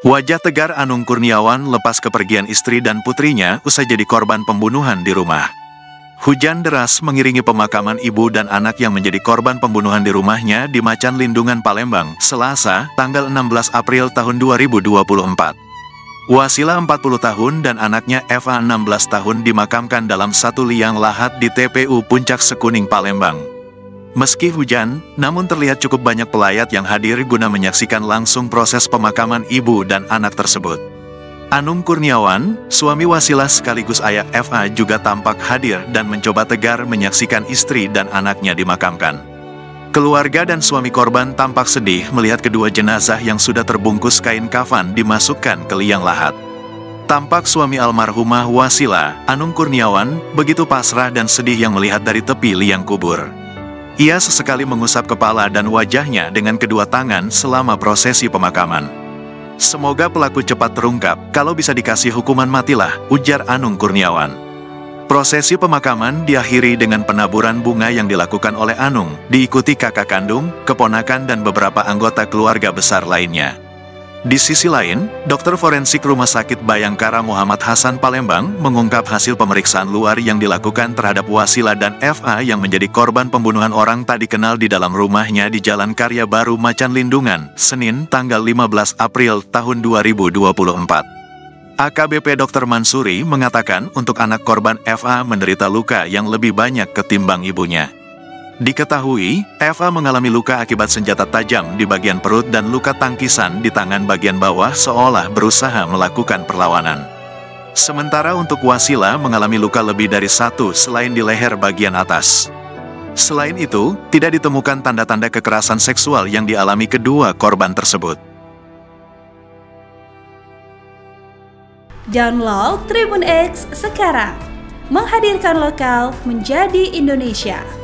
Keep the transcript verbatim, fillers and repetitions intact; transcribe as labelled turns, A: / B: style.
A: Wajah tegar Anung Kurniawan lepas kepergian istri dan putrinya usai jadi korban pembunuhan di rumah. Hujan deras mengiringi pemakaman ibu dan anak yang menjadi korban pembunuhan di rumahnya di Macan Lindungan, Palembang, Selasa, tanggal enam belas April tahun dua ribu dua puluh empat. Wasila empat puluh tahun dan anaknya Eva enam belas tahun dimakamkan dalam satu liang lahat di T P U Puncak Sekuning, Palembang. Meski hujan, namun terlihat cukup banyak pelayat yang hadir guna menyaksikan langsung proses pemakaman ibu dan anak tersebut. Anung Kurniawan, suami Wasila sekaligus ayah Eva, juga tampak hadir dan mencoba tegar menyaksikan istri dan anaknya dimakamkan. Keluarga dan suami korban tampak sedih melihat kedua jenazah yang sudah terbungkus kain kafan dimasukkan ke liang lahat. Tampak suami almarhumah Wasila, Anung Kurniawan, begitu pasrah dan sedih yang melihat dari tepi liang kubur. Ia sesekali mengusap kepala dan wajahnya dengan kedua tangan selama prosesi pemakaman. Semoga pelaku cepat terungkap, kalau bisa dikasih hukuman matilah, ujar Anung Kurniawan. Prosesi pemakaman diakhiri dengan penaburan bunga yang dilakukan oleh Anung, diikuti kakak kandung, keponakan dan beberapa anggota keluarga besar lainnya. Di sisi lain, dokter forensik Rumah Sakit Bayangkara Muhammad Hasan Palembang mengungkap hasil pemeriksaan luar yang dilakukan terhadap Wasila dan F A yang menjadi korban pembunuhan orang tak dikenal di dalam rumahnya di Jalan Karya Baru, Macan Lindungan, Senin, tanggal lima belas April tahun dua ribu dua puluh empat. A K B P dokter Mansuri mengatakan untuk anak korban F A menderita luka yang lebih banyak ketimbang ibunya. Diketahui, Eva mengalami luka akibat senjata tajam di bagian perut dan luka tangkisan di tangan bagian bawah seolah berusaha melakukan perlawanan. Sementara untuk Wasila mengalami luka lebih dari satu selain di leher bagian atas. Selain itu, tidak ditemukan tanda-tanda kekerasan seksual yang dialami kedua korban tersebut.
B: Download Tribun X sekarang, menghadirkan lokal menjadi Indonesia.